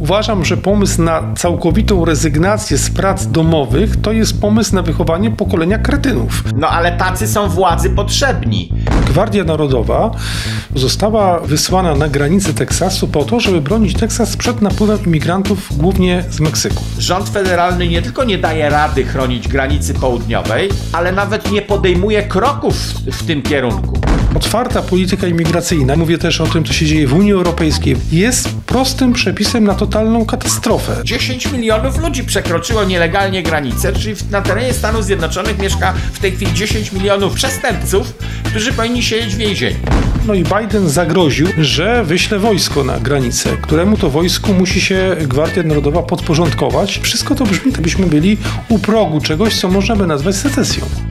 Uważam, że pomysł na całkowitą rezygnację z prac domowych to jest pomysł na wychowanie pokolenia kretynów. No ale tacy są władzy potrzebni. Gwardia Narodowa została wysłana na granicę Teksasu po to, żeby bronić Teksas przed napływem imigrantów, głównie z Meksyku. Rząd federalny nie tylko nie daje rady chronić granicy południowej, ale nawet nie podejmuje kroków w tym kierunku. Otwarta polityka imigracyjna, mówię też o tym, co się dzieje w Unii Europejskiej, jest prostym przepisem na totalną katastrofę. 10 milionów ludzi przekroczyło nielegalnie granicę, czyli na terenie Stanów Zjednoczonych mieszka w tej chwili 10 milionów przestępców, którzy powinni siedzieć w więzieniu. No i Biden zagroził, że wyśle wojsko na granicę, któremu to wojsku musi się Gwardia Narodowa podporządkować. Wszystko to brzmi, jakbyśmy byli u progu czegoś, co można by nazwać secesją.